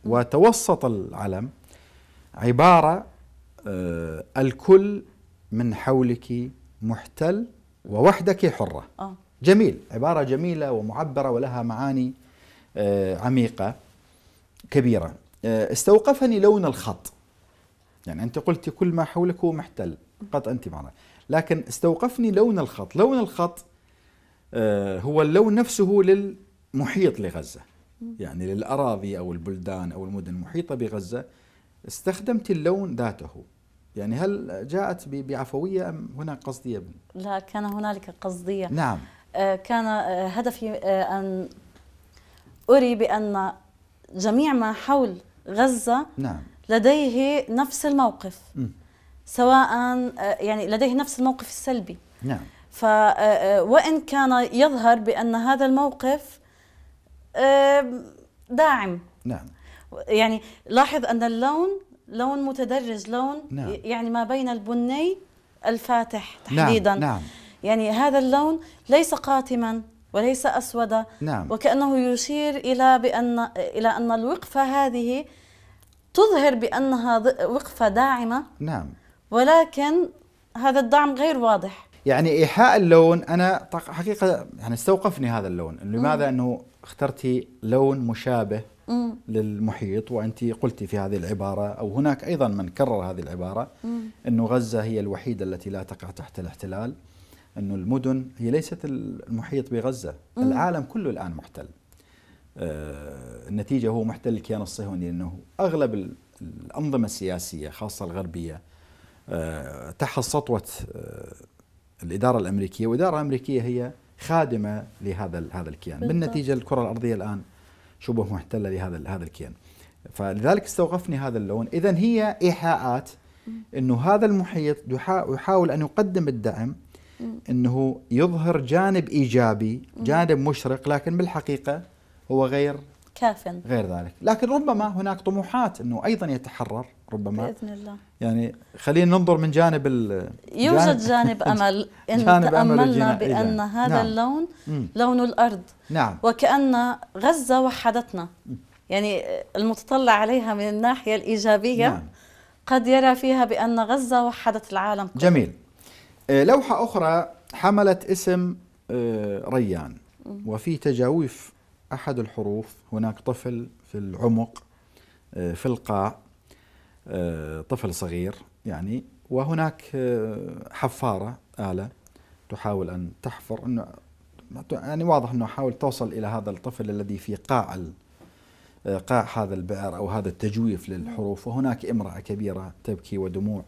وتوسط العلم عبارة آه الكل من حولك محتل ووحدك حرة. آه. جميل، عبارة جميلة ومعبرة ولها معاني آه عميقة كبيرة. آه استوقفني لون الخط، يعني أنت قلت كل ما حولك هو محتل، قد أنت معنا، لكن استوقفني لون الخط. لون الخط آه هو اللون نفسه للمحيط لغزة، يعني للأراضي أو البلدان أو المدن المحيطة بغزة استخدمت اللون ذاته. يعني هل جاءت بعفوية أم هناك قصدية؟ لا، كان هنالك قصدية. نعم. آه كان آه هدفي آه أن أري بأن جميع ما حول غزة نعم. لديه نفس الموقف، م. سواء آه يعني لديه نفس الموقف السلبي. نعم. ف وإن كان يظهر بأن هذا الموقف داعم. نعم. يعني لاحظ أن اللون لون متدرج، لون نعم. يعني ما بين البني الفاتح تحديدا. نعم. نعم. يعني هذا اللون ليس قاتما وليس أسودا. نعم. وكأنه يشير إلى بأن إلى أن الوقفة هذه تظهر بأنها وقفة داعمة. نعم. ولكن هذا الدعم غير واضح. يعني إيحاء اللون، أنا حقيقة يعني استوقفني هذا اللون. لماذا؟ أنه اخترتي لون مشابه مم. للمحيط، وأنت قلتي في هذه العبارة أو هناك أيضا من كرر هذه العبارة مم. أنه غزة هي الوحيدة التي لا تقع تحت الاحتلال، أنه المدن هي ليست المحيط بغزة. مم. العالم كله الآن محتل. آه النتيجة هو محتل الكيان الصهيوني، لأنه أغلب الأنظمة السياسية خاصة الغربية آه تحت سطوة آه الإدارة الأمريكية، والإدارة الأمريكية هي خادمة لهذا هذا الكيان. بالنتيجة الكرة الأرضية الآن شبه محتلة لهذا هذا الكيان. فلذلك استوقفني هذا اللون. إذن هي إيحاءات أنه هذا المحيط يحاول أن يقدم الدعم، أنه يظهر جانب إيجابي، جانب مشرق، لكن بالحقيقة هو غير كاف، غير ذلك. لكن ربما هناك طموحات أنه أيضا يتحرر ربما بإذن الله. يعني خلينا ننظر من جانب ال يوجد جانب أمل إن جانب تأملنا أمل بأن هذا نعم. اللون مم. لون الأرض. نعم. وكأن غزة وحدتنا. يعني المتطلع عليها من الناحية الإيجابية نعم. قد يرى فيها بأن غزة وحدت العالم كله. جميل. لوحة أخرى حملت اسم ريان، وفي تجاويف أحد الحروف هناك طفل في العمق في القاع، طفل صغير يعني، وهناك حفارة آلة تحاول أن تحفر، أنه يعني واضح أنه حاول توصل إلى هذا الطفل الذي في قاع قاع هذا البئر أو هذا التجويف للحروف، وهناك امرأة كبيرة تبكي ودموع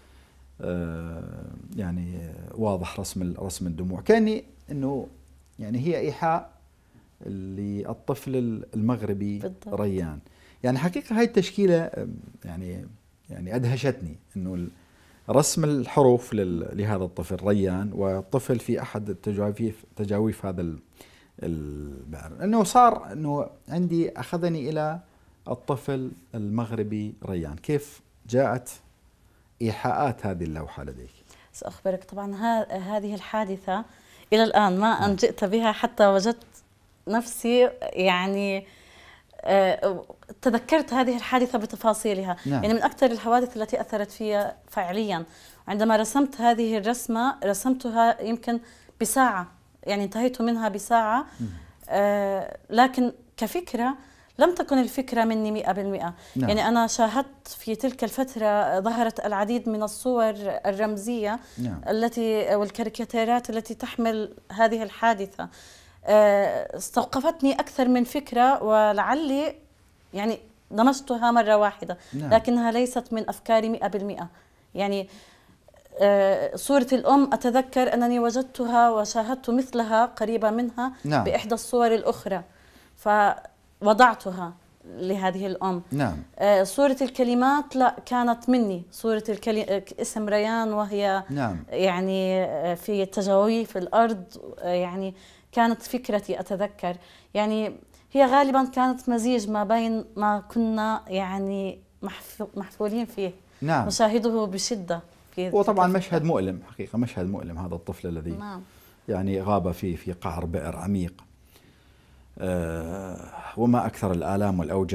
يعني واضح رسم رسم الدموع، كأني أنه يعني هي إيحاء للطفل المغربي بالضبط. ريان. يعني حقيقة هاي التشكيلة يعني يعني أدهشتني، أنه رسم الحروف لهذا الطفل ريان، والطفل في أحد التجاويف تجاويف هذا البئر، أنه صار أنه عندي أخذني إلى الطفل المغربي ريان. كيف جاءت إيحاءات هذه اللوحة لديك؟ سأخبرك. طبعا هذه الحادثة إلى الآن ما أن جئت بها حتى وجدت نفسي يعني آه تذكرت هذه الحادثة بتفاصيلها. نعم. يعني من أكثر الحوادث التي أثرت فيها فعليا. عندما رسمت هذه الرسمة رسمتها يمكن بساعة، يعني انتهيت منها بساعة. آه لكن كفكرة لم تكن الفكرة مني مئة بالمئة. نعم. يعني أنا شاهدت في تلك الفترة ظهرت العديد من الصور الرمزية. نعم. التي والكاريكاتيرات التي تحمل هذه الحادثة. استوقفتني أكثر من فكرة، ولعلي يعني دمجتها مرة واحدة. نعم. لكنها ليست من أفكاري مئة بالمئة. يعني صورة الأم أتذكر أنني وجدتها وشاهدت مثلها قريبة منها. نعم. بإحدى الصور الأخرى فوضعتها لهذه الأم. نعم. صورة الكلمات لا كانت مني، صورة الكلمة اسم ريان وهي نعم. يعني في تجاويف الأرض، يعني كانت فكرتي أتذكر. يعني هي غالبا كانت مزيج ما بين ما كنا يعني محفولين فيه. نعم. نشاهده بشدة. وطبعا مشهد مؤلم حقيقة، مشهد مؤلم، هذا الطفل الذي نعم. يعني غاب فيه في قعر بئر عميق. آه وما أكثر الآلام والأوجاع.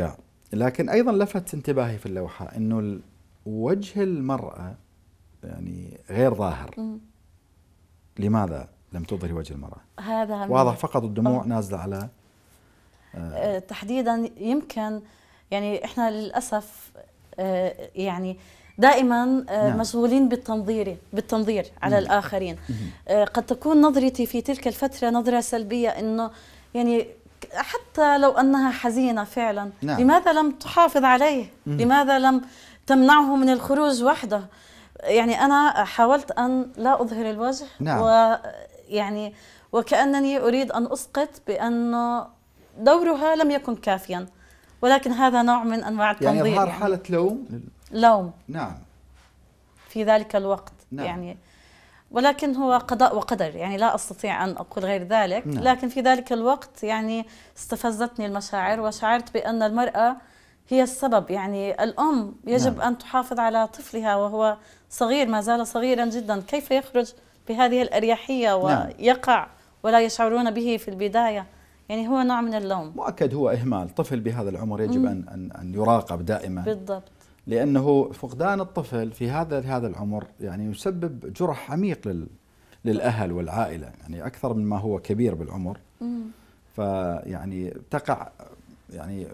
لكن أيضا لفت انتباهي في اللوحة أنه وجه المرأة يعني غير ظاهر. م. لماذا لم تظهري وجه المرأة؟ هذا واضح فقط الدموع أوه. نازلة على آه تحديدا. يمكن يعني احنا للأسف آه يعني دائما آه نعم. مشغولين بالتنظير بالتنظير على مم. الآخرين. آه قد تكون نظرتي في تلك الفترة نظرة سلبية، انه يعني حتى لو أنها حزينة فعلا نعم. لماذا لم تحافظ عليه؟ مم. لماذا لم تمنعه من الخروج وحده؟ يعني أنا حاولت أن لا أظهر الوجه نعم. ويعني وكأنني أريد أن أسقط بأنه دورها لم يكن كافيا، ولكن هذا نوع من أنواع التنظير. يعني إظهار حالة لوم لوم نعم في ذلك الوقت نعم. يعني، ولكن هو قضاء وقدر، يعني لا أستطيع أن أقول غير ذلك نعم. لكن في ذلك الوقت يعني استفزتني المشاعر وشعرت بأن المرأة هي السبب. يعني الأم يجب نعم. أن تحافظ على طفلها وهو صغير، ما زال صغيرا جدا، كيف يخرج بهذه الأريحية ويقع نعم. ولا يشعرون به في البداية؟ يعني هو نوع من اللوم. مؤكد هو إهمال. طفل بهذا العمر يجب أن أن أن يراقب دائما بالضبط، لأنه فقدان الطفل في هذا هذا العمر يعني يسبب جرح عميق لل للأهل والعائلة، يعني أكثر مما هو كبير بالعمر. مم. فيعني تقع يعني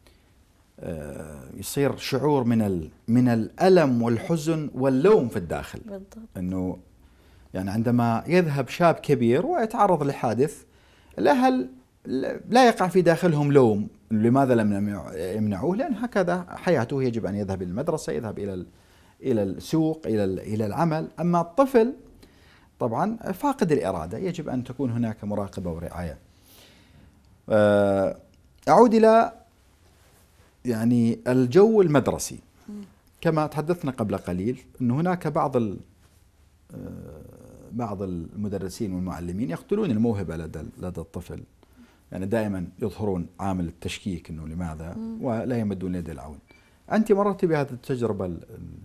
يصير شعور من من الألم والحزن واللوم في الداخل. بالضبط. أنه يعني عندما يذهب شاب كبير ويتعرض لحادث، الأهل لا يقع في داخلهم لوم لماذا لم يمنعوه، لأن هكذا حياته، يجب أن يذهب إلى المدرسة، يذهب إلى إلى السوق، إلى إلى العمل. أما الطفل طبعا فاقد الإرادة، يجب أن تكون هناك مراقبة ورعاية. أعود إلى يعني الجو المدرسي. كما تحدثنا قبل قليل أن هناك بعض بعض المدرسين والمعلمين يقتلون الموهبة لدى لدى الطفل، يعني دائما يظهرون عامل التشكيك أنه لماذا ولا يمدون يد العون. أنت مررت بهذه التجربة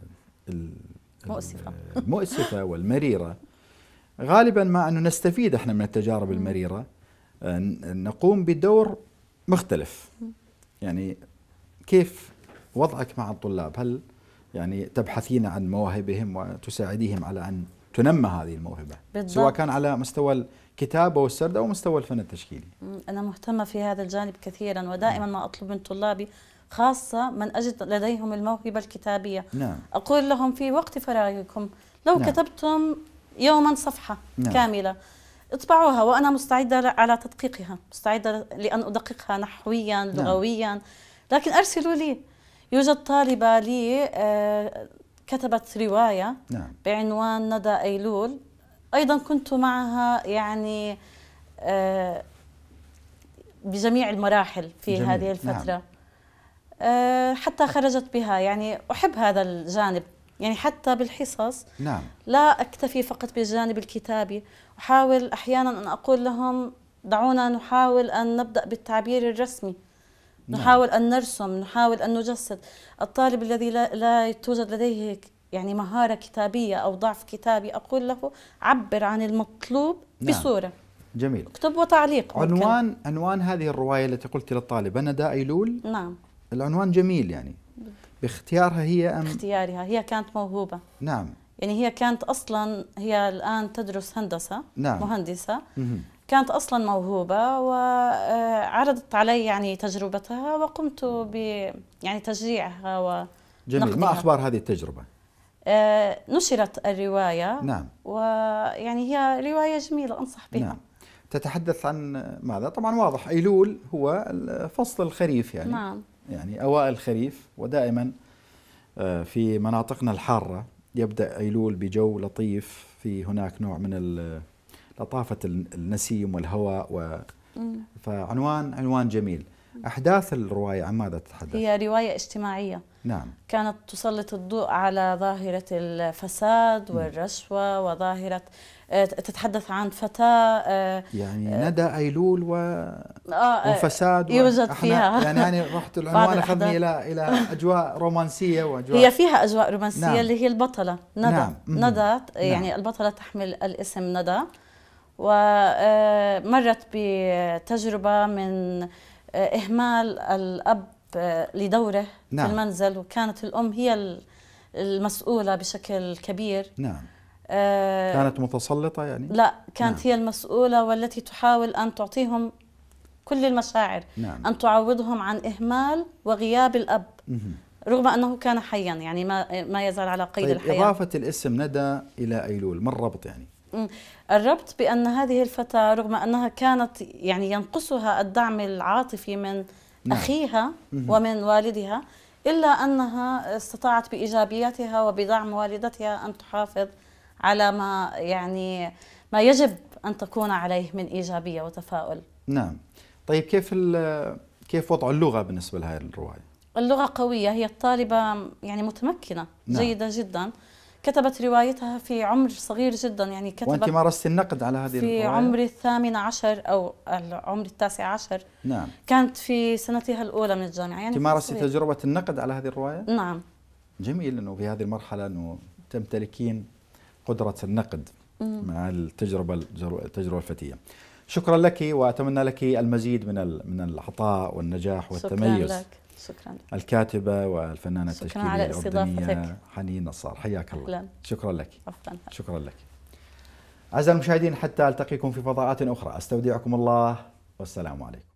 المؤسفة المؤسفة والمريرة. غالبا ما أنه نستفيد احنا من التجارب المريرة، نقوم بدور مختلف. يعني كيف وضعك مع الطلاب؟ هل يعني تبحثين عن مواهبهم وتساعديهم على أن تنمى هذه الموهبة بالضبط. سواء كان على مستوى الكتابة والسرد أو مستوى الفن التشكيلي؟ أنا مهتمة في هذا الجانب كثيرا، ودائما ما أطلب من طلابي خاصة من أجد لديهم الموهبة الكتابية نعم. أقول لهم في وقت فراغكم لو نعم. كتبتم يوما صفحة نعم. كاملة اطبعوها، وأنا مستعدة على تدقيقها، مستعدة لأن أدققها نحويا لغويا نعم. لكن أرسلوا لي. يوجد طالبة لي آه كتبت رواية نعم. بعنوان ندى أيلول، أيضا كنت معها يعني آه بجميع المراحل في جميل. هذه الفترة نعم. آه حتى خرجت بها. يعني أحب هذا الجانب، يعني حتى بالحصص نعم. لا أكتفي فقط بالجانب الكتابي، أحاول أحيانا أن أقول لهم دعونا نحاول أن نبدأ بالتعبير الرسمي، نحاول أن نرسم، نحاول أن نجسد. الطالب الذي لا, لا توجد لديه يعني مهارة كتابية أو ضعف كتابي أقول له عبر عن المطلوب نعم. بصورة. جميل. اكتب وتعليق. عنوان ممكن. عنوان هذه الرواية التي قلت للطالبة ندى أيلول نعم. العنوان جميل، يعني باختيارها هي أم باختيارها هي كانت موهوبة نعم. يعني هي كانت أصلا هي الآن تدرس هندسة نعم. مهندسة مه. كانت أصلا موهوبة وعرضت علي يعني تجربتها وقمت ب يعني تشجيعها ونقدها. جميل. ما أخبار هذه التجربة؟ آه نشرت الرواية نعم. ويعني هي رواية جميلة أنصح بها. نعم. تتحدث عن ماذا؟ طبعا واضح أيلول هو فصل الخريف، يعني نعم. يعني أوائل الخريف، ودائما في مناطقنا الحارة يبدأ أيلول بجو لطيف، في هناك نوع من لطافة النسيم والهواء و... فعنوان عنوان جميل. أحداث الرواية عن ماذا تتحدث؟ هي رواية اجتماعية نعم. كانت تسلط الضوء على ظاهرة الفساد والرشوة وظاهرة تتحدث عن فتاة يعني ندى أيلول و... آه وفساد يوجد فيها يعني يعني رحت العنوان أخذني إلى إلى أجواء رومانسية وأجواء هي فيها أجواء رومانسية نعم. اللي هي البطلة ندى نعم. ندى يعني نعم. البطلة تحمل الاسم ندى، ومرت بتجربة من إهمال الأب لدوره نعم. في المنزل، وكانت الأم هي المسؤولة بشكل كبير. نعم. آه كانت متسلطة يعني؟ لا، كانت نعم. هي المسؤولة والتي تحاول أن تعطيهم كل المشاعر. نعم. أن تعوضهم عن إهمال وغياب الأب مهم. رغم أنه كان حيا، يعني ما ما يزال على قيد طيب الحياة. إضافة الاسم ندى إلى أيلول، ما الربط يعني؟ الربط بأن هذه الفتاة رغم أنها كانت يعني ينقصها الدعم العاطفي من نعم. أخيها ومن والدها، إلا أنها استطاعت بإيجابياتها وبدعم والدتها أن تحافظ على ما يعني ما يجب أن تكون عليه من إيجابية وتفاؤل. نعم. طيب كيف كيف وضع اللغة بالنسبة لهذه الرواية؟ اللغة قوية، هي الطالبة يعني متمكنة نعم. جيدة جدا. كتبت روايتها في عمر صغير جدا، يعني كتبت وأنت مارست النقد على هذه في الرواية؟ في عمر الثامن عشر أو العمر التاسع عشر. نعم. كانت في سنتها الأولى من الجامعة. يعني مارست تجربة النقد على هذه الرواية؟ نعم. جميل أنه في هذه المرحلة أنه تمتلكين قدرة النقد مم. مع التجربة التجربة الفتية. شكرا لك، وأتمنى لك المزيد من من العطاء والنجاح والتميز. شكرا لك. شكرا. الكاتبة والفنانة التشكيلية الأردنية حنين نصار، حياك الله. أهلا. شكرا لك. عفوا. شكرا لك. أعزائي المشاهدين، حتى ألتقيكم في فضاءات أخرى، أستودعكم الله والسلام عليكم.